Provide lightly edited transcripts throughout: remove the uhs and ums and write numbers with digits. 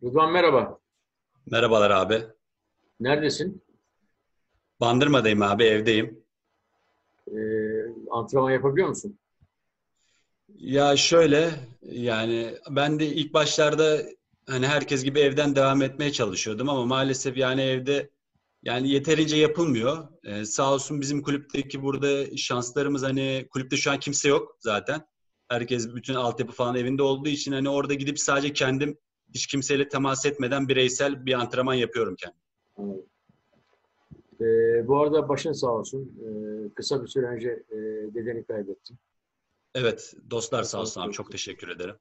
Rıdvan merhaba. Merhabalar abi. Neredesin? Bandırma'dayım abi, evdeyim. Antrenman yapabiliyor musun? Ya şöyle, yani ben de ilk başlarda hani herkes gibi evden devam etmeye çalışıyordum ama maalesef yani evde yani yeterince yapılmıyor. Sağ olsun bizim kulüpteki burada şanslarımız, hani kulüpte şu an kimse yok zaten. Herkes, bütün altyapı falan evinde olduğu için hani orada gidip sadece kendim, hiç kimseyle temas etmeden bireysel bir antrenman yapıyorum kendim. Anladım. Bu arada başın sağ olsun. Kısa bir süre önce dedeni kaybettim. Evet, dostlar sağ olsun abi, Sağlıklı. çok teşekkür ederim.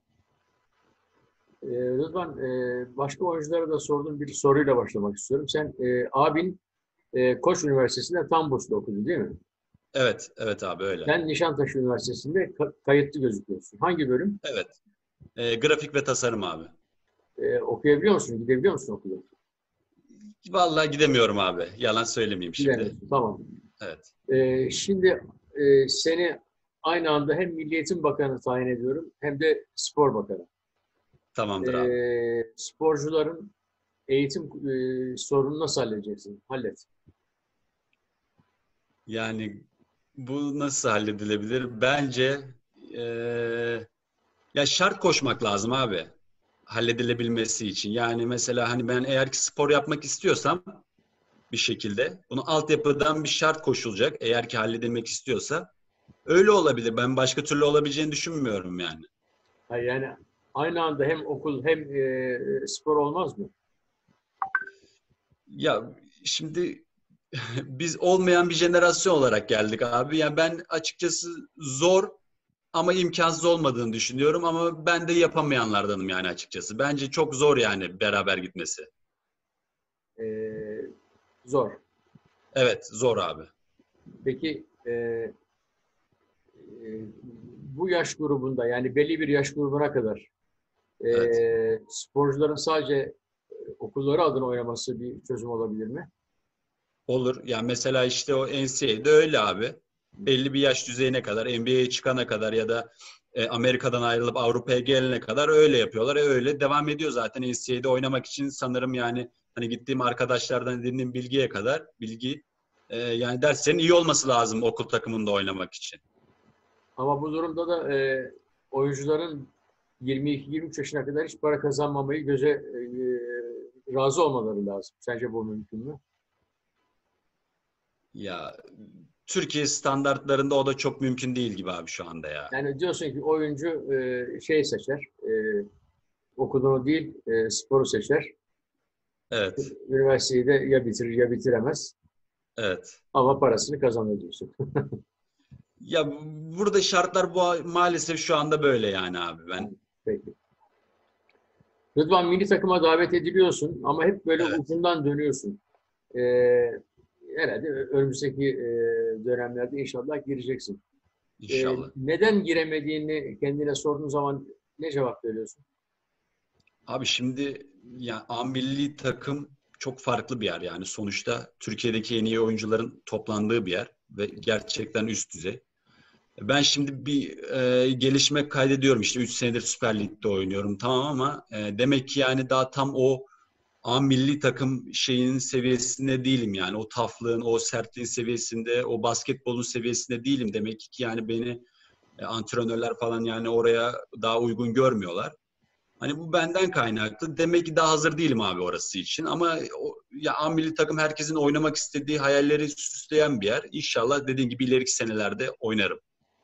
Rıdvan, başka oyunculara da sorduğum bir soruyla başlamak istiyorum. Sen abin Koç Üniversitesi'nde tam burslu okudu değil mi? Evet, evet abi, öyle. Sen Nişantaşı Üniversitesi'nde kayıtlı gözüküyorsun. Hangi bölüm? Evet. Grafik ve tasarım abi. Okuyabiliyor musun? Gidebiliyor musun okula? Vallahi gidemiyorum abi. Yalan söylemeyeyim şimdi. Gidemiyorsun. Tamam. Evet. Şimdi seni aynı anda hem Milli Eğitim Bakanı tayin ediyorum hem de Spor Bakanı. Tamamdır abi. Sporcuların eğitim sorununu nasıl halledeceksin? Hallet. Yani bu nasıl halledilebilir? Bence eee, ya şart koşmak lazım abi. Halledilebilmesi için. Yani mesela hani ben eğer ki spor yapmak istiyorsam bir şekilde bunu altyapıdan bir şart koşulacak. Eğer ki halledilmek istiyorsa öyle olabilir. Ben başka türlü olabileceğini düşünmüyorum yani. Ha, yani aynı anda hem okul hem spor olmaz mı? Ya şimdi biz olmayan bir jenerasyon olarak geldik abi. Yani ben açıkçası zor ama imkansız olmadığını düşünüyorum ama ben de yapamayanlardanım yani açıkçası. Bence çok zor yani beraber gitmesi. E, Zor. Evet, zor abi. Peki bu yaş grubunda yani belli bir yaş grubuna kadar Evet. sporcuların sadece okulları adına oynaması bir çözüm olabilir mi? Olur. Yani mesela işte o NCAA'de öyle abi. Belli bir yaş düzeyine kadar, NBA'ye çıkana kadar ya da Amerika'dan ayrılıp Avrupa'ya gelene kadar öyle yapıyorlar. Öyle devam ediyor zaten NCAA'de oynamak için sanırım yani hani gittiğim arkadaşlardan edindiğim bilgiye kadar yani derslerin iyi olması lazım okul takımında oynamak için. Ama bu durumda da oyuncuların 22-23 yaşına kadar hiç para kazanmamayı razı olmaları lazım. Sence bu mümkün mü? Ya Türkiye standartlarında o da çok mümkün değil gibi abi şu anda ya. Yani diyorsun ki oyuncu şey seçer, okuduğunu değil sporu seçer. Evet, Üniversiteyi de ya bitirir ya bitiremez evet. ama parasını kazanır diyorsun. Ya burada şartlar bu maalesef şu anda böyle yani abi ben. Peki. Rıdvan milli takıma davet ediliyorsun ama hep böyle Evet, ucundan dönüyorsun. E, Herhalde önümüzdeki dönemlerde inşallah gireceksin. inşallah. Neden giremediğini kendine sorduğun zaman ne cevap veriyorsun? Abi şimdi ya A milli takım çok farklı bir yer yani sonuçta Türkiye'deki en iyi oyuncuların toplandığı bir yer ve gerçekten üst düzey. Ben şimdi bir gelişme kaydediyorum, işte 3 senedir Süper Lig'de oynuyorum tamam ama demek ki yani daha tam o A milli takım şeyinin seviyesinde değilim yani o taflığın, o sertliğin seviyesinde, o basketbolun seviyesinde değilim demek ki yani beni antrenörler falan yani oraya daha uygun görmüyorlar. Hani bu benden kaynaklı. Demek ki daha hazır değilim abi orası için. Ama ya A milli takım herkesin oynamak istediği, hayalleri süsleyen bir yer. İnşallah dediğin gibi ileriki senelerde oynarım.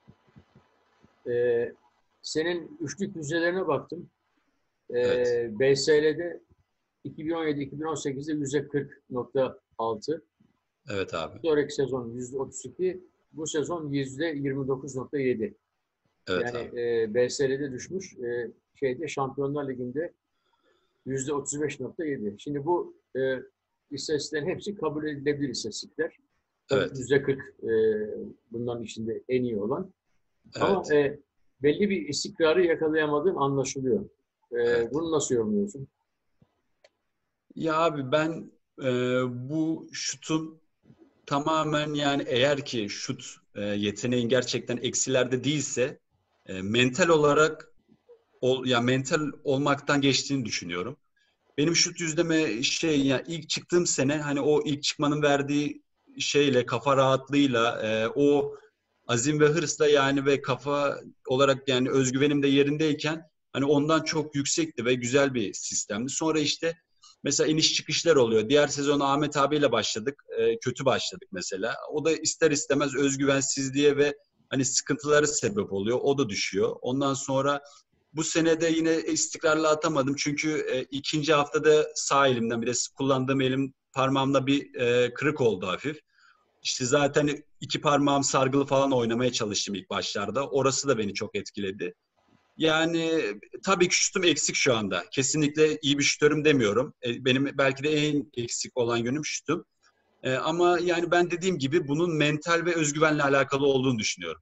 Ee, Senin üçlük yüzdelerine baktım. Evet. BSL'de 2017-2018'de %40,6. Evet abi. Sonraki sezon %32. Bu sezon %29,7. Evet Yani abi. BSL'de düşmüş. Şampiyonlar Ligi'nde %35,7. Şimdi bu istatistiklerin hepsi kabul edilebilir istatistikler. Tabii Evet. %40 bunların içinde en iyi olan. Ama Evet. belli bir istikrarı yakalayamadığın anlaşılıyor. Evet. Bunu nasıl yorumluyorsun? Ya abi ben bu şutun tamamen yani eğer ki şut yeteneğin gerçekten eksilerde değilse mental olarak ya mental olmaktan geçtiğini düşünüyorum. benim şut yüzdeme ya ilk çıktığım sene hani o ilk çıkmanın verdiği şeyle kafa rahatlığıyla o azim ve hırsla yani ve kafa olarak yani özgüvenim de yerindeyken hani ondan çok yüksekti ve güzel bir sistemdi. Sonra işte mesela iniş çıkışlar oluyor. Diğer sezon Ahmet abiyle başladık. Kötü başladık mesela. O da ister istemez özgüvensizliğe ve hani sıkıntıları sebep oluyor. O da düşüyor. Ondan sonra bu sene de yine istikrarlı atamadım. Çünkü ikinci haftada sağ elimden bir de kullandığım elim parmağımda bir kırık oldu hafif. İşte zaten iki parmağım sargılı falan oynamaya çalıştım ilk başlarda. Orası da beni çok etkiledi. Yani tabii ki şutum eksik şu anda. Kesinlikle iyi bir şutörüm demiyorum. Benim belki de en eksik olan yönüm şutum. Ama yani ben dediğim gibi bunun mental ve özgüvenle alakalı olduğunu düşünüyorum.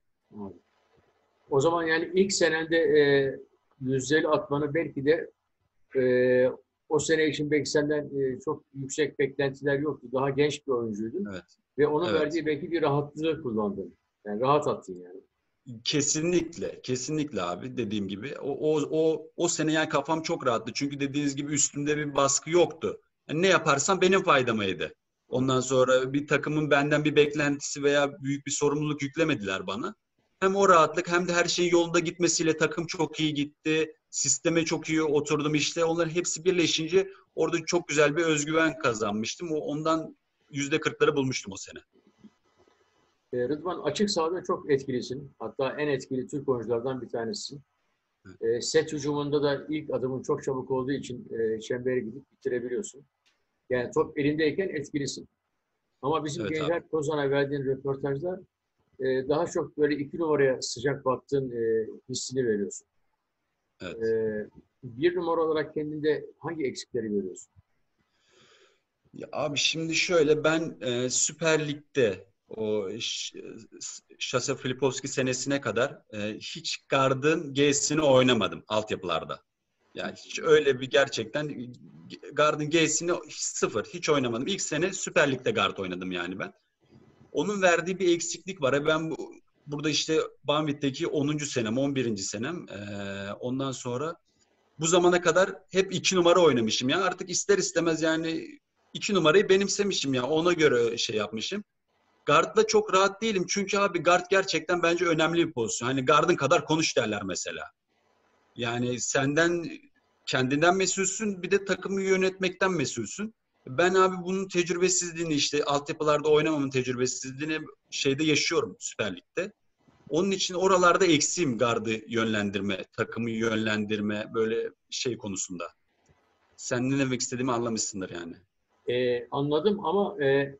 O zaman yani ilk senende yüzdeli atmanı belki de e, o sene için belki senden çok yüksek beklentiler yoktu. Daha genç bir oyuncuydun. Evet. Ve onun Evet. verdiği belki bir rahatlığı kullandın. Yani rahat attın yani. Kesinlikle, kesinlikle abi dediğim gibi. O sene yani kafam çok rahattı. Çünkü dediğiniz gibi üstümde bir baskı yoktu. Yani ne yaparsam benim faydamaydı. Ondan sonra bir takımın benden bir beklentisi veya büyük bir sorumluluk yüklemediler bana. Hem o rahatlık hem de her şeyin yolunda gitmesiyle takım çok iyi gitti. Sisteme çok iyi oturdum işte. Onların hepsi birleşince orada çok güzel bir özgüven kazanmıştım. Ondan %40'ları bulmuştum o sene. Rıdvan açık sahada çok etkilisin. Hatta en etkili Türk oyunculardan bir tanesisin. Set hücumunda da ilk adımın çok çabuk olduğu için çembere gidip bitirebiliyorsun. Yani top elindeyken etkilisin. Ama bizim Evet abi. Gencer Kozan'a verdiğin röportajlar daha çok böyle iki numaraya sıcak baktığın hissini veriyorsun. E, Evet. Bir numara olarak kendinde hangi eksikleri görüyorsun? Ya abi şimdi şöyle ben Süper Lig'de Şase Filipovski senesine kadar hiç gardın G'sini oynamadım altyapılarda. Yani hiç öyle bir gerçekten gardın G'sini sıfır hiç oynamadım. İlk sene Süper Lig'de gard oynadım yani ben. Onun verdiği bir eksiklik var. Ben burada işte Banvit'teki 10. senem, 11. senem. Ondan sonra bu zamana kadar hep 2 numara oynamışım. Ya artık ister istemez yani 2 numarayı benimsemişim ya. Ona göre şey yapmışım. Guard'da çok rahat değilim. Çünkü abi guard gerçekten bence önemli bir pozisyon. Hani guard'ın kadar konuş derler mesela. Yani kendinden mesulsün bir de takımı yönetmekten mesulsün. Ben abi bunun tecrübesizliğini işte altyapılarda oynamamın tecrübesizliğini şeyde yaşıyorum Süper Lig'de. Onun için oralarda eksiğim gardı yönlendirme, takımı yönlendirme böyle şey konusunda. Sen ne demek istediğimi anlamışsındır yani. Anladım ama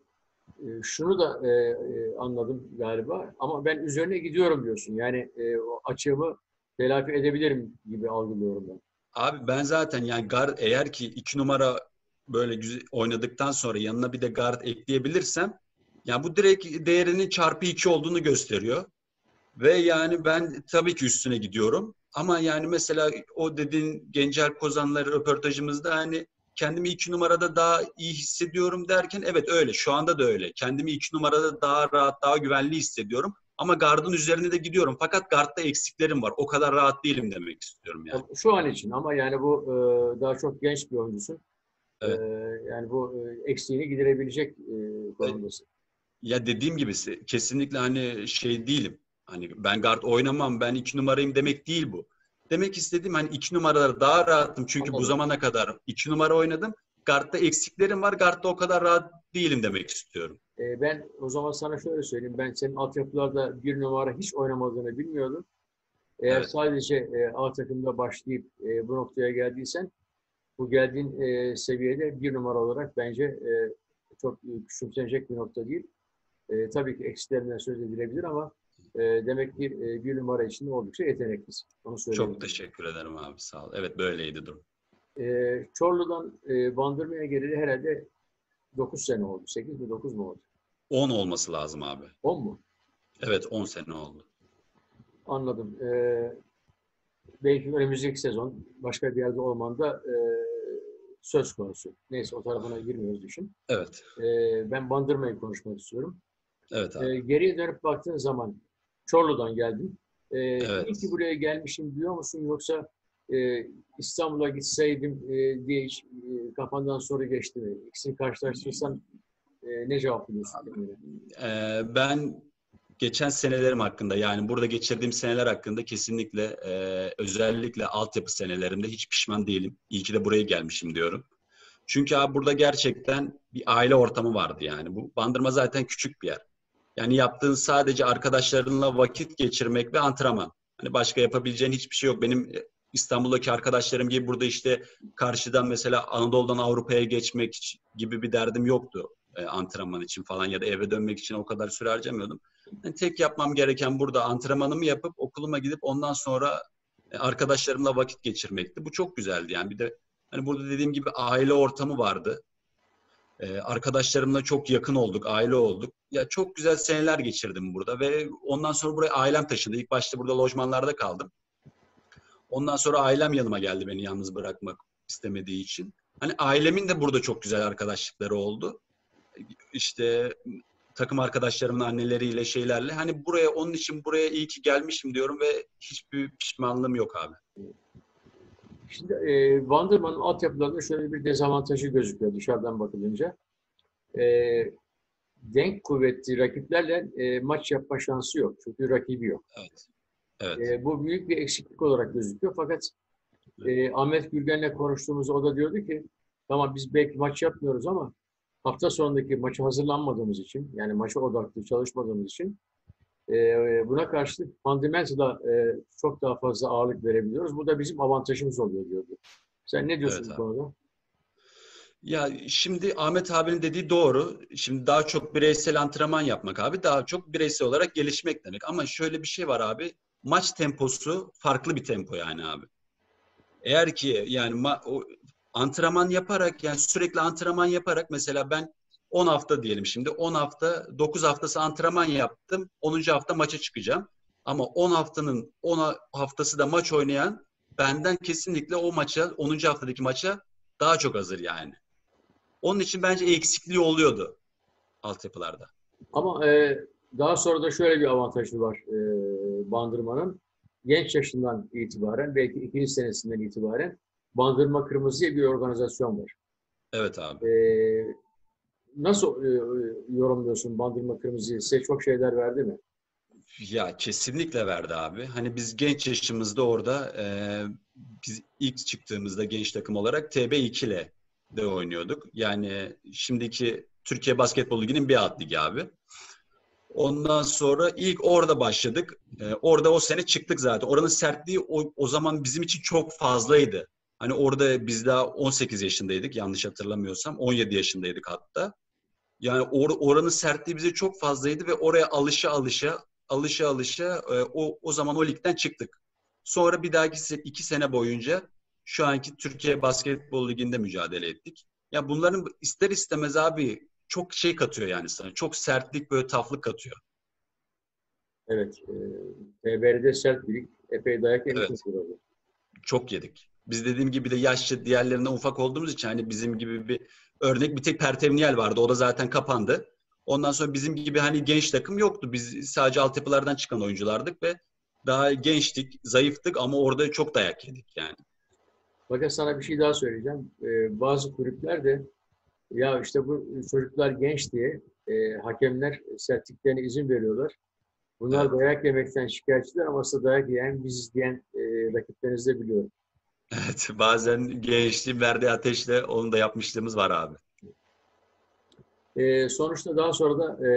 şunu da anladım galiba. Ama ben üzerine gidiyorum diyorsun. Yani o açığımı telafi edebilirim gibi algılıyorum ben. Abi ben zaten yani guard eğer ki 2 numara böyle güzel oynadıktan sonra yanına bir de guard ekleyebilirsem ya bu direkt değerinin çarpı 2 olduğunu gösteriyor. Ve yani ben tabii ki üstüne gidiyorum. Ama yani mesela o dediğin Gencer Kozan'la röportajımızda hani kendimi 2 numarada daha iyi hissediyorum derken evet öyle. Şu anda da öyle. Kendimi 2 numarada daha rahat, daha güvenli hissediyorum. Ama gardın üzerine de gidiyorum. Fakat gardta eksiklerim var. O kadar rahat değilim demek istiyorum yani. Şu an için ama yani bu daha çok genç bir oyuncusun. E, Evet. Yani bu eksiğini giderebilecek konumdasın. Ya dediğim gibi kesinlikle hani şey değilim. Hani ben guard oynamam, ben 2 numarayım demek değil bu. Demek istediğim hani 2 numaraları daha rahatım. Çünkü bu Anladım. zamana kadar 2 numara oynadım. Guard'da eksiklerim var. Guard'da o kadar rahat değilim demek istiyorum. Ben o zaman sana şöyle söyleyeyim. Ben senin altyapılarda bir numara hiç oynamadığını bilmiyordum. Eğer Evet. sadece A takımda başlayıp bu noktaya geldiysen bu geldiğin seviyede bir numara olarak bence çok küçümsenecek bir nokta değil. Tabii ki eksiklerinden söz edilebilir ama demek ki bir numara için oldukça yeteneklisin. Onu Çok söyleyebilirim. teşekkür ederim abi. Sağ ol. Evet böyleydi durum. Çorlu'dan Bandırma'ya geleli herhalde 9 sene oldu. 8 mi 9 mu oldu? 10 olması lazım abi. 10 mu? Evet 10 sene oldu. Anladım. Belki önümüzdeki sezon başka bir yerde olman da söz konusu. Neyse o tarafına girmiyoruz düşün. Evet. Ben Bandırma'yı konuşmak istiyorum. Evet abi. Geriye dönüp baktığın zaman Çorlu'dan geldin. İyi ki Evet. buraya gelmişim diyor musun yoksa İstanbul'a gitseydim diye hiç kafandan soru geçti mi? İkisini karşılaştırırsan ne cevap veriyorsun kendine? Ben geçen senelerim hakkında, yani burada geçirdiğim seneler hakkında kesinlikle özellikle altyapı senelerimde hiç pişman değilim. İyi ki de buraya gelmişim diyorum. Çünkü abi burada gerçekten bir aile ortamı vardı yani. Bu Bandırma zaten küçük bir yer. Yani yaptığın sadece arkadaşlarınla vakit geçirmek ve antrenman. Hani başka yapabileceğin hiçbir şey yok. Benim İstanbul'daki arkadaşlarım gibi burada işte karşıdan mesela Anadolu'dan Avrupa'ya geçmek gibi bir derdim yoktu. Antrenman için falan ya da eve dönmek için o kadar süre harcamıyordum. Yani tek yapmam gereken burada antrenmanımı yapıp okuluma gidip ondan sonra arkadaşlarımla vakit geçirmekti. Bu çok güzeldi yani. Bir de hani burada dediğim gibi aile ortamı vardı. Arkadaşlarımla çok yakın olduk, aile olduk. Ya çok güzel seneler geçirdim burada ve ondan sonra buraya ailem taşındı. İlk başta burada lojmanlarda kaldım. Ondan sonra ailem yanıma geldi beni yalnız bırakmak istemediği için. Hani ailemin de burada çok güzel arkadaşlıkları oldu. İşte takım arkadaşlarımın anneleriyle şeylerle. Hani buraya onun için buraya iyi ki gelmişim diyorum ve hiçbir pişmanlığım yok abi. Şimdi Bandırma'nın altyapılarında şöyle bir dezavantajı gözüküyor dışarıdan bakılınca. E, Denk kuvvetli rakiplerle maç yapma şansı yok. Çünkü rakibi yok. Evet. Evet. Bu büyük bir eksiklik olarak gözüküyor. Fakat Ahmet Gürgen'le konuştuğumuzda o da diyordu ki tamam biz belki maç yapmıyoruz ama hafta sonundaki maça hazırlanmadığımız için yani maça odaklı çalışmadığımız için buna karşılık fundamental'a çok daha fazla ağırlık verebiliyoruz. Bu da bizim avantajımız oluyor diyordu. Sen ne diyorsun Evet bu abi. konuda? Ya şimdi Ahmet abinin dediği doğru. Şimdi daha çok bireysel antrenman yapmak abi. Daha çok bireysel olarak gelişmek demek. Ama şöyle bir şey var abi. Maç temposu farklı bir tempo yani abi. Eğer ki yani antrenman yaparak yani sürekli antrenman yaparak mesela ben 10 hafta diyelim şimdi 10 hafta 9 haftası antrenman yaptım. 10. hafta maça çıkacağım. Ama 10 haftanın 10 haftası da maç oynayan benden kesinlikle o maça 10. haftadaki maça daha çok hazır yani. Onun için bence eksikliği oluyordu altyapılarda. Ama daha sonra da şöyle bir avantajı var Bandırma'nın. Genç yaşından itibaren, belki ikinci senesinden itibaren Bandırma Kırmızı diye bir organizasyon var. Evet abi. E, Nasıl yorumluyorsun Bandırma Kırmızı'yı? Size çok şeyler verdi mi? Ya kesinlikle verdi abi. Hani biz genç yaşımızda orada biz ilk çıktığımızda genç takım olarak TB2 ile de oynuyorduk. Yani şimdiki Türkiye Basketbol Ligi'nin bir alt ligi abi. Ondan sonra ilk orada başladık. Orada o sene çıktık zaten. Oranın sertliği o zaman bizim için çok fazlaydı. Hani orada biz daha 18 yaşındaydık yanlış hatırlamıyorsam. 17 yaşındaydık hatta. Yani oranın sertliği bize çok fazlaydı ve oraya alışa o zaman o ligden çıktık. Sonra bir dahaki 2 sene boyunca şu anki Türkiye Basketbol Ligi'nde mücadele ettik. Ya bunların ister istemez abi çok şey katıyor yani sana. Çok sertlik böyle taflık katıyor. Evet. TBR'de sert bir lig. Epey dayak Evet. yemişsiniz burada. Çok yedik. Biz dediğim gibi de yaşça diğerlerinden ufak olduğumuz için hani bizim gibi bir örnek bir tek Pertevniyel vardı. O da zaten kapandı. Ondan sonra bizim gibi hani genç takım yoktu. Biz sadece altyapılardan çıkan oyunculardık ve daha gençtik, zayıftık ama orada çok dayak yedik yani. Fakat sana bir şey daha söyleyeceğim. Bazı kulüpler de ya işte bu çocuklar genç diye hakemler sertliklerine izin veriyorlar. Bunlar Evet. dayak yemekten şikayetçiler ama aslında dayak yiyen biziz diyen rakiplerinizi de biliyorum. Evet, bazen gençliğin verdiği ateşle onu da yapmışlığımız var abi. Sonuçta daha sonra da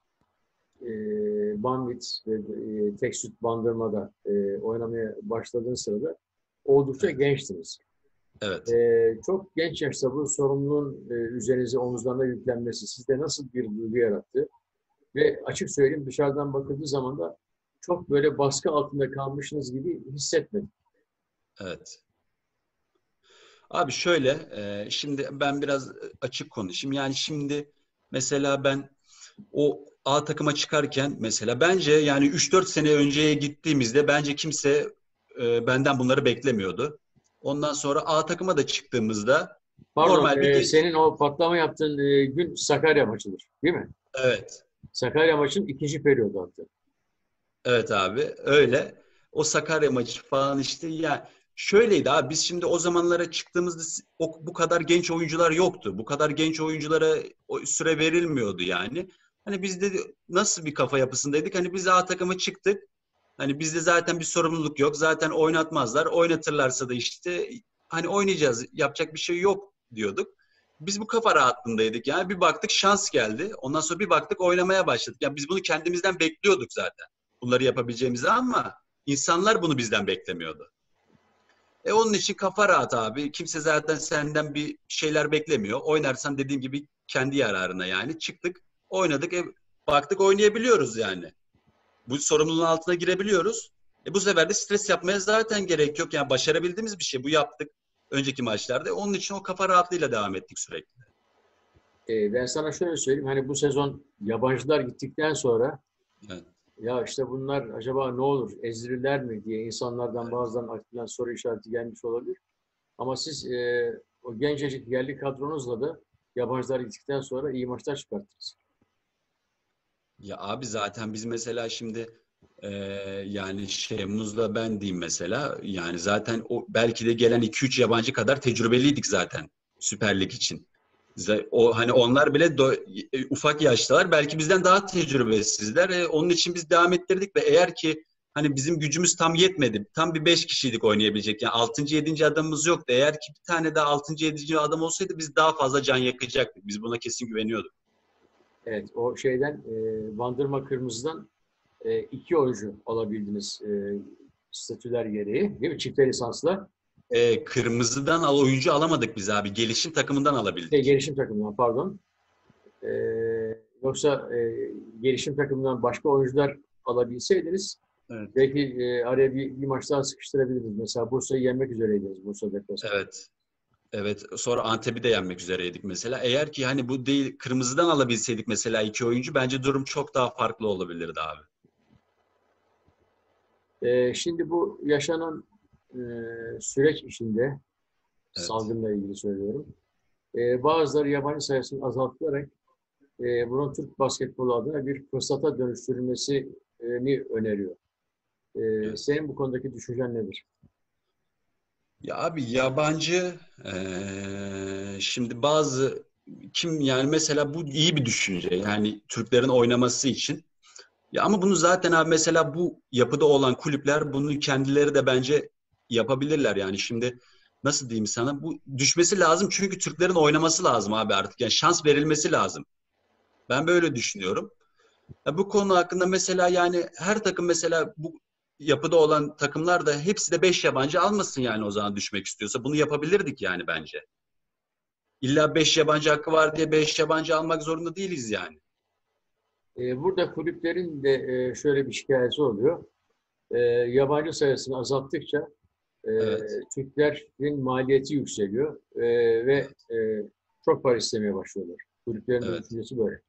Banvit ve tek süt bandırmada oynamaya başladığın sırada oldukça Evet. gençtiniz. Evet. Çok genç yaşta bu sorumluluğun üzerinize, omuzlarına yüklenmesi sizde nasıl bir duygu yarattı? Ve açık söyleyeyim dışarıdan bakıldığı zaman da çok böyle baskı altında kalmışsınız gibi hissetmedim. Evet. Abi şöyle, şimdi ben biraz açık konuşayım. Yani şimdi mesela ben o A takıma çıkarken mesela bence yani 3-4 sene önceye gittiğimizde bence kimse benden bunları beklemiyordu. Ondan sonra A takıma da çıktığımızda Pardon, normal bir senin o patlama yaptığın gün Sakarya maçıdır, değil mi? evet. Sakarya maçın ikinci periyodu hatta. Evet abi öyle. O Sakarya maçı falan işte ya Şöyleydi abi, biz şimdi o zamanlara çıktığımızda bu kadar genç oyuncular yoktu. Bu kadar genç oyunculara süre verilmiyordu yani. Hani biz de nasıl bir kafa yapısındaydık? Hani biz A takıma çıktık. Hani bizde zaten bir sorumluluk yok. Zaten oynatmazlar. Oynatırlarsa da işte hani oynayacağız. Yapacak bir şey yok diyorduk. Biz bu kafa rahatlığındaydık yani. Bir baktık şans geldi. Ondan sonra bir baktık oynamaya başladık. Ya biz bunu kendimizden bekliyorduk zaten. Bunları yapabileceğimizi, ama insanlar bunu bizden beklemiyordu. Onun için kafa rahat abi. Kimse zaten senden bir şeyler beklemiyor. Oynarsan dediğim gibi kendi yararına yani. Çıktık, oynadık. Baktık oynayabiliyoruz yani. Bu sorumluluğun altına girebiliyoruz. Bu sefer de stres yapmaya zaten gerek yok. Yani başarabildiğimiz bir şey. Bu yaptık önceki maçlarda. Onun için o kafa rahatlığıyla devam ettik sürekli. Ben sana şöyle söyleyeyim. Hani bu sezon yabancılar gittikten sonra Evet. ya işte bunlar acaba ne olur, ezilirler mi diye insanlardan bazen aklına soru işareti gelmiş olabilir. Ama siz o gencecik yerli kadronuzla da yabancılar gittikten sonra iyi maçlar çıkarttınız. Ya abi zaten biz mesela şimdi e, yani Şemuz'la ben diyeyim mesela, yani zaten o belki de gelen 2-3 yabancı kadar tecrübeliydik zaten Süper Lig için. O hani onlar bile ufak yaştalar, belki bizden daha tecrübesizler. Onun için biz devam ettirdik ve eğer ki hani bizim gücümüz tam yetmedi. Tam bir 5 kişiydik oynayabilecek. Yani 6. 7. adamımız yoktu. Eğer ki bir tane daha 6. 7. adam olsaydı biz daha fazla can yakacaktık. Biz buna kesin güveniyorduk. Evet, o şeyden Bandırma Kırmızı'dan iki oyuncu alabildiniz statüler gereği, değil mi? Çifte lisansla. Kırmızıdan oyuncu alamadık biz abi. Gelişim takımından alabildik. Gelişim takımından pardon. E, Yoksa gelişim takımından başka oyuncular alabilseydiniz Evet. belki araya bir maç daha sıkıştırabilirdiniz. Mesela Bursa'yı yenmek üzereydiniz, Bursa deplasmanı. Evet. Evet. Sonra Antep'i de yenmek üzereydik mesela. Eğer ki hani bu değil, kırmızıdan alabilseydik mesela iki oyuncu, bence durum çok daha farklı olabilirdi abi. Şimdi bu yaşanan süreç içinde Evet. salgınla ilgili söylüyorum. Bazıları yabancı sayısının azaltılarak bunun Türk basketbolu adına bir fırsata dönüştürülmesini öneriyor. Evet. Senin bu konudaki düşüncen nedir? Ya abi yabancı şimdi bazı kim yani mesela bu iyi bir düşünce. Yani Türklerin oynaması için. Ya ama bunu zaten abi mesela bu yapıda olan kulüpler bunu kendileri de bence yapabilirler yani. Şimdi nasıl diyeyim sana, bu düşmesi lazım çünkü Türklerin oynaması lazım abi artık. Yani şans verilmesi lazım. Ben böyle düşünüyorum. Ya bu konu hakkında mesela yani her takım mesela bu yapıda olan takımlar da hepsi de 5 yabancı almasın yani, o zaman düşmek istiyorsa. Bunu yapabilirdik yani bence. İlla 5 yabancı hakkı var diye 5 yabancı almak zorunda değiliz yani. Burada kulüplerin de şöyle bir şikayeti oluyor. Yabancı sayısını azalttıkça e, Evet. Türklerin maliyeti yükseliyor ve çok para istemeye başlıyorlar. Kulüplerin de Evet. düşüncesi böyle.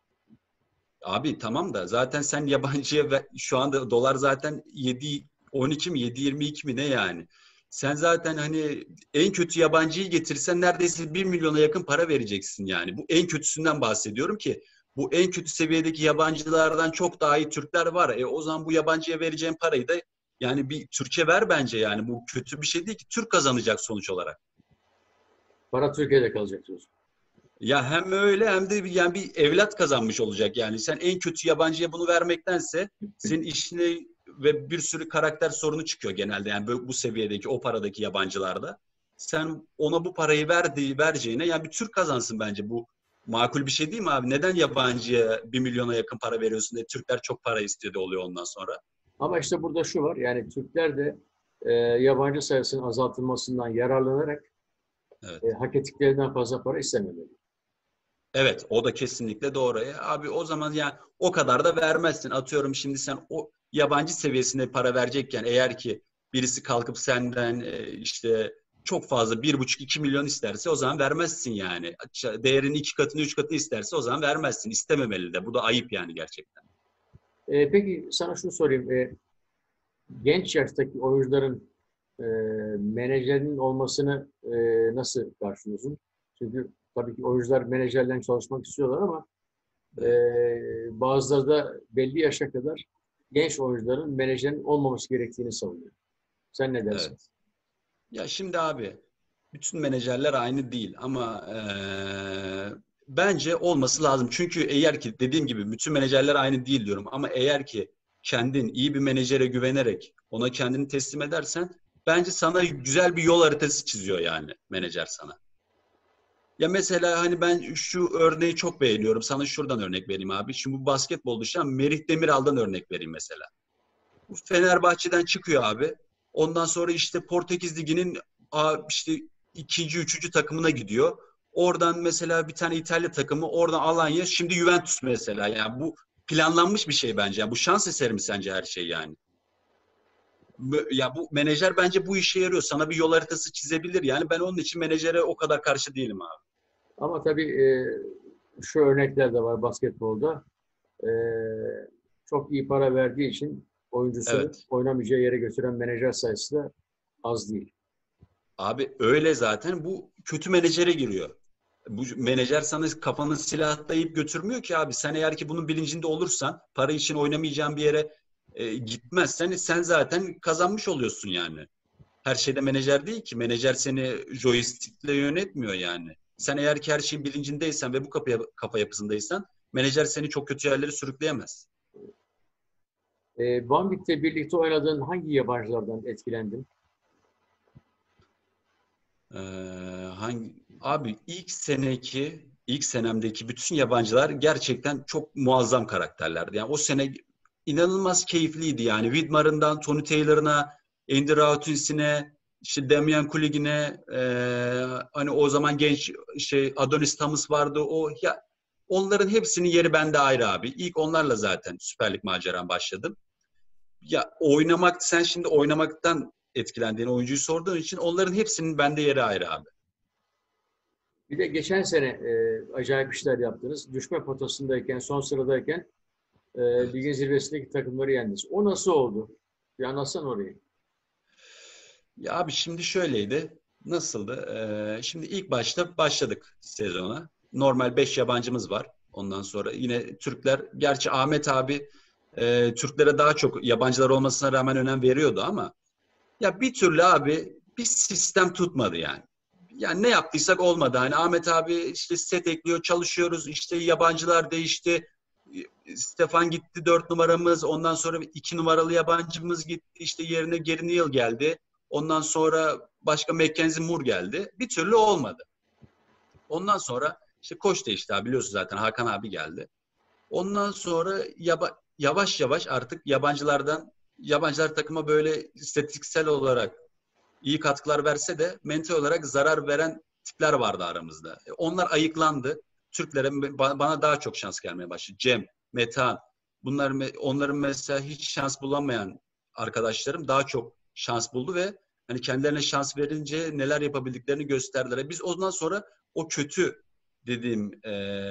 Abi tamam da zaten sen yabancıya şu anda dolar zaten 7.12 mi 7.22 mi ne yani? Sen zaten hani en kötü yabancıyı getirsen neredeyse 1 milyona yakın para vereceksin yani. Bu en kötüsünden bahsediyorum ki bu en kötü seviyedeki yabancılardan çok daha iyi Türkler var. O zaman bu yabancıya vereceğin parayı da yani bir Türkiye ver bence yani. Bu kötü bir şey değil ki. Türk kazanacak sonuç olarak. Para Türkiye'de kalacak diyorsun. Ya hem öyle hem de yani bir evlat kazanmış olacak yani. Sen en kötü yabancıya bunu vermektense senin işine ve bir sürü karakter sorunu çıkıyor genelde. Yani bu seviyedeki o paradaki yabancılarda. Sen ona bu parayı vereceğine yani bir Türk kazansın bence. Bu makul bir şey değil mi abi? Neden yabancıya 1 milyona yakın para veriyorsun diye Türkler çok para istiyor da oluyor ondan sonra. Ama işte burada şu var, yani Türkler de yabancı sayısının azaltılmasından yararlanarak Evet. hak ettiklerinden fazla para istememeli. Evet, o da kesinlikle doğru. Abi o zaman yani o kadar da vermezsin. Atıyorum şimdi sen o yabancı seviyesinde para verecekken eğer ki birisi kalkıp senden işte çok fazla 1,5-2 milyon isterse o zaman vermezsin yani. Değerinin 2 katını 3 katını isterse o zaman vermezsin. İstememeli de. Bu da ayıp yani gerçekten. Peki sana şunu sorayım. Genç yaştaki oyuncuların e, menajerinin olmasını nasıl karşılıyorsun? Çünkü tabii ki oyuncular menajerlerle çalışmak istiyorlar ama e, Evet. bazıları da belli yaşa kadar genç oyuncuların menajerin olmaması gerektiğini savunuyor. Sen ne dersin? Evet. Ya şimdi abi bütün menajerler aynı değil ama bence olması lazım. Çünkü eğer ki dediğim gibi bütün menajerler aynı değil diyorum ama eğer ki kendin iyi bir menajere güvenerek ona kendini teslim edersen bence sana güzel bir yol haritası çiziyor yani menajer sana. Ya mesela hani ben şu örneği çok beğeniyorum. Sana şuradan örnek vereyim abi. Şimdi bu basketbol dışında Merih Demiral'dan örnek vereyim mesela. Bu Fenerbahçe'den çıkıyor abi. Ondan sonra işte Portekiz Ligi'nin işte ikinci, üçüncü takımına gidiyor. Oradan mesela bir tane İtalya takımı, oradan Alanya, şimdi Juventus mesela. Yani bu planlanmış bir şey bence. Yani bu şans eseri mi sence her şey yani? Ya bu menajer bence bu işe yarıyor. Sana bir yol haritası çizebilir. Yani ben onun için menajere o kadar karşı değilim abi. Ama tabii şu örnekler de var basketbolda. E, Çok iyi para verdiği için oyuncusunu Evet. oynamayacağı yere götüren menajer sayısı da az değil. Abi öyle zaten bu kötü menajere giriyor. Bu menajer sana kafanı silahlayıp götürmüyor ki abi. Sen eğer ki bunun bilincinde olursan para için oynamayacağın bir yere gitmezsen sen zaten kazanmış oluyorsun yani. Her şeyde menajer değil ki. Menajer seni joystickle yönetmiyor yani. Sen eğer ki her şeyin bilincindeysen ve bu kafa yapısındaysan menajer seni çok kötü yerlere sürükleyemez. Bambit'le birlikte oynadığın hangi yabancılardan etkilendin? Ee, abi ilk senemdeki bütün yabancılar gerçekten çok muazzam karakterlerdi. Yani o sene inanılmaz keyifliydi yani. Widmar'ından Tony Taylor'ına, Andy Rautins'ine, işte Damian Kuligin'e, hani o zaman genç Adonis Thomas vardı. Onların hepsinin yeri bende ayrı abi. İlk onlarla zaten Süper Lig maceram başladım. Ya sen şimdi oynamaktan etkilendiğin oyuncuyu sorduğun için onların hepsinin bende yeri ayrı abi. Bir de geçen sene acayip işler yaptınız. Düşme potasındayken, son sıradayken ligin Evet. zirvesindeki takımları yendiniz. O nasıl oldu? Bir anlatsana orayı. Ya abi şimdi şöyleydi. Nasıldı? Şimdi ilk başta başladık sezona. Normal 5 yabancımız var. Ondan sonra yine Türkler. Gerçi Ahmet abi Türklere daha çok yabancılar olmasına rağmen önem veriyordu ama ya bir türlü abi bir sistem tutmadı yani. Yani ne yaptıysak olmadı. Hani Ahmet abi işte set ekliyor, çalışıyoruz. İşte yabancılar değişti. Stefan gitti 4 numaramız. Ondan sonra 2 numaralı yabancımız gitti. İşte yerine Gary Neal geldi. Ondan sonra başka Mackenzie Moore geldi. Bir türlü olmadı. Ondan sonra işte koç değişti abi biliyorsun zaten Hakan abi geldi. Ondan sonra yavaş yavaş artık yabancılar takıma böyle istatistiksel olarak iyi katkılar verse de mental olarak zarar veren tipler vardı aramızda. Onlar ayıklandı. Türklere bana daha çok şans gelmeye başladı. Cem, Metehan, onların mesela hiç şans bulamayan arkadaşlarım daha çok şans buldu ve hani kendilerine şans verince neler yapabildiklerini gösterdiler. Biz ondan sonra o kötü dediğim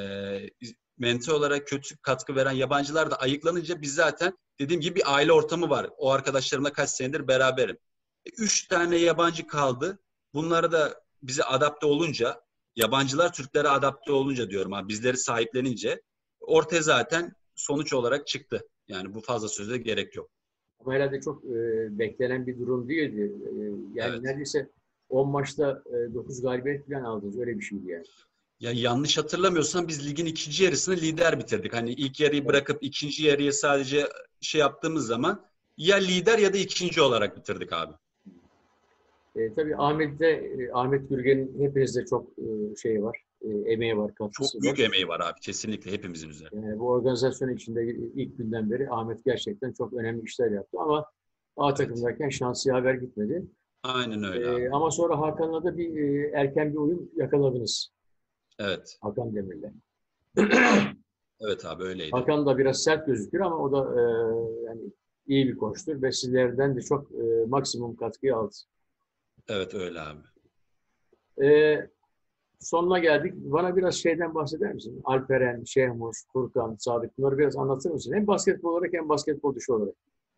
mental olarak kötü katkı veren yabancılar da ayıklanınca biz zaten dediğim gibi bir aile ortamı var. O arkadaşlarımla kaç senedir beraberim. 3 tane yabancı kaldı. Bunları da bize adapte olunca, yabancılar Türklere adapte olunca diyorum abi, bizleri sahiplenince ortaya zaten sonuç olarak çıktı. Yani bu fazla söze gerek yok. Ama herhalde çok beklenen bir durum değildi. Yani Evet. neredeyse 10 maçta 9 galibiyet falan aldınız. Öyle bir şeydi yani. Ya yanlış hatırlamıyorsam biz ligin ikinci yarısını lider bitirdik. Hani ilk yarıyı Evet. bırakıp ikinci yarıya sadece yaptığımız zaman ya lider ya da ikinci olarak bitirdik abi. Tabii Ahmet Gürgen'in hepinizde çok şey var. Emeği var, Çok katkısı var. büyük emeği var abi kesinlikle hepimizin üzerinde. Yani bu organizasyon içinde ilk günden beri Ahmet gerçekten çok önemli işler yaptı ama A Evet. takımdayken şansı yaver gitmedi. Aynen öyle abi. Ama sonra Hakan'la da erken bir uyum yakaladınız. Evet. Hakan Demir'le. Evet abi öyleydi. Hakan da biraz sert gözükür ama o da yani iyi bir koçtur ve sizlerden de çok maksimum katkıyı aldı. Evet öyle abi. E, Sonuna geldik. Bana biraz şeyden bahseder misin? Alperen, Şehmus, Furkan, Sadık bunları biraz anlatır mısın? Hem basketbol olarak hem basketbol dışı olarak.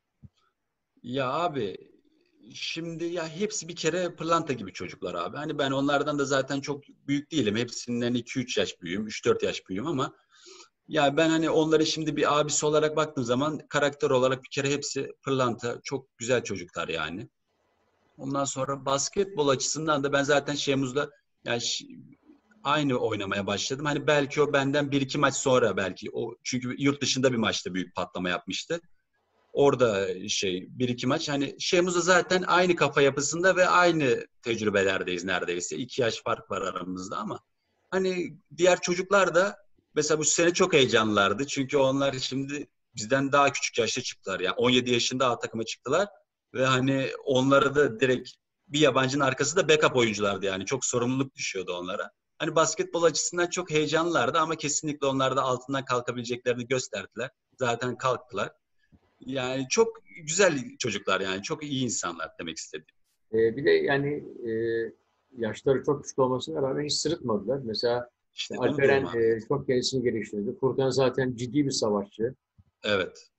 Ya abi şimdi ya hepsi bir kere pırlanta gibi çocuklar abi. Hani ben onlardan da zaten çok büyük değilim. Hepsinden 2-3 yaş büyüğüm, 3-4 yaş büyüğüm ama ya ben hani onlara şimdi bir abisi olarak baktığım zaman karakter olarak bir kere hepsi pırlanta. Çok güzel çocuklar yani. Ondan sonra basketbol açısından da ben zaten Şemuz'da yani aynı oynamaya başladım. Hani belki o benden bir iki maç sonra belki o çünkü yurt dışında bir maçta büyük patlama yapmıştı. Orada bir iki maç hani Şemuz'da zaten aynı kafa yapısında ve aynı tecrübelerdeyiz neredeyse. 2 yaş fark var aramızda ama hani diğer çocuklar da mesela bu sene çok heyecanlılardı. Çünkü onlar şimdi bizden daha küçük yaşta çıktılar. Yani 17 yaşında A takıma çıktılar ve hani onlara da direkt bir yabancının arkası da backup oyunculardı yani. Çok sorumluluk düşüyordu onlara. Hani basketbol açısından çok heyecanlılardı ama kesinlikle onlar da altından kalkabileceklerini gösterdiler. Zaten kalktılar. Yani çok güzel çocuklar yani. Çok iyi insanlar demek istedim. Bir de yani yaşları çok küçük olmasına rağmen hiç sırıtmadılar. Mesela İşte onu diyorum Alperen abi. çok kendisini geliştirdi. Furkan zaten ciddi bir savaşçı. Evet.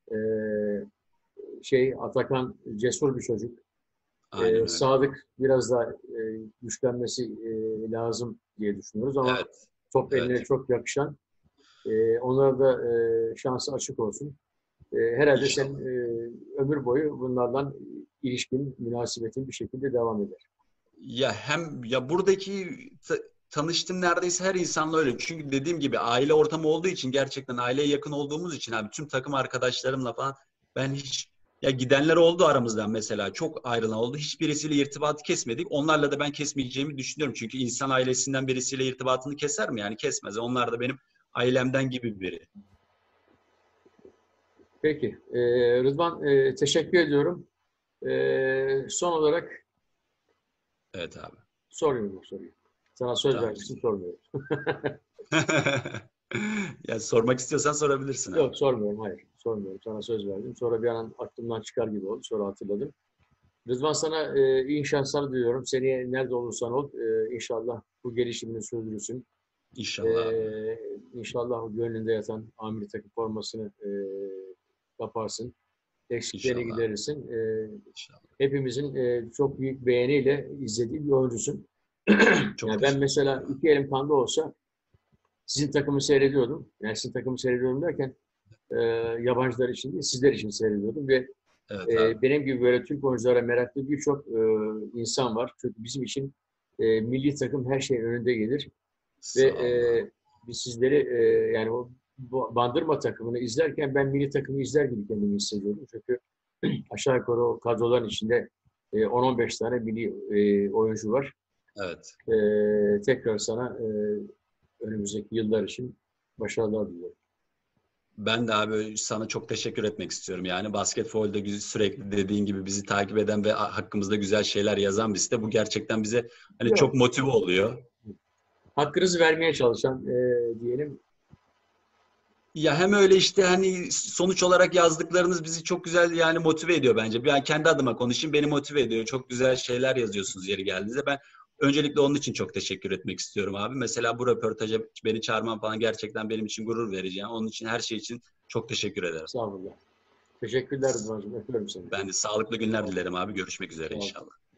Atakan cesur bir çocuk. Aynen öyle. Sadık biraz da güçlenmesi lazım diye düşünüyoruz ama Evet. top eline Evet. çok yakışan. Onlara da şansı açık olsun. Herhalde sen İnşallah. ömür boyu bunlardan ilişkin, münasebetin bir şekilde devam eder. Ya hem ya buradaki tanıştığım neredeyse her insanla öyle. Çünkü dediğim gibi aile ortamı olduğu için gerçekten aileye yakın olduğumuz için abi tüm takım arkadaşlarımla falan ben hiç ya gidenler oldu aramızdan mesela çok ayrılan oldu. Hiçbirisiyle irtibatı kesmedik. Onlarla da ben kesmeyeceğimi düşünüyorum. Çünkü insan ailesinden birisiyle irtibatını keser mi? Yani kesmez. Onlar da benim ailemden gibi biri. Peki. Rıdvan teşekkür ediyorum. Son olarak Evet abi. soruyorum bu soruyu. Sana söz Tamam. vermiştim, sormuyorum. Ya sormak istiyorsan sorabilirsin abi. Yok sormuyorum, hayır. Sormuyorum. Sana söz verdim. Sonra bir an aklımdan çıkar gibi oldu. Sonra hatırladım. Rıdvan sana iyi şanslar diliyorum. Seneye nerede olursan ol. İnşallah bu gelişimini sürdürürsün. İnşallah abi. İnşallah o gönlünde yatan amiri takım formasını kaparsın. Eksiklerini İnşallah abi. giderirsin. İnşallah. Hepimizin çok büyük beğeniyle izlediği bir oyuncusun. Çok Yani ben teşekkür mesela ederim abi. iki elim kanda olsa sizin takımı seyrediyordum. Yani sizin takımı seyrediyorum derken e, yabancılar için değil, sizler için seyrediyordum ve Evet abi. benim gibi böyle Türk oyunculara meraklı birçok insan var. Çünkü bizim için milli takım her şeyin önünde gelir ve Sağ olun abi. biz sizleri yani o bu Bandırma takımını izlerken ben milli takımı izler gibi kendimi hissediyorum. Çünkü aşağı yukarı o kadroların içinde 10-15 tane milli oyuncu var. Evet. Tekrar sana önümüzdeki yıllar için başarılar diliyorum. Ben de abi sana çok teşekkür etmek istiyorum. Yani basketbolda sürekli dediğin gibi bizi takip eden ve hakkımızda güzel şeyler yazan bir site. Bu gerçekten bize hani çok Yok. motive oluyor. Hakkınızı vermeye çalışan diyelim. Ya hem öyle işte hani sonuç olarak yazdıklarınız bizi çok güzel yani motive ediyor bence. Ben kendi adıma konuşayım beni motive ediyor. Çok güzel şeyler yazıyorsunuz yeri geldiğinizde. Ben öncelikle onun için çok teşekkür etmek istiyorum abi. Mesela bu röportaja beni çağırman falan gerçekten benim için gurur verici. Yani onun için her şey için çok teşekkür ederim. Sağ olun. Teşekkürler Rıdvan'cığım. Öpüyorum seni. Ben de sağlıklı günler dilerim abi. Görüşmek üzere Sağ ol. inşallah.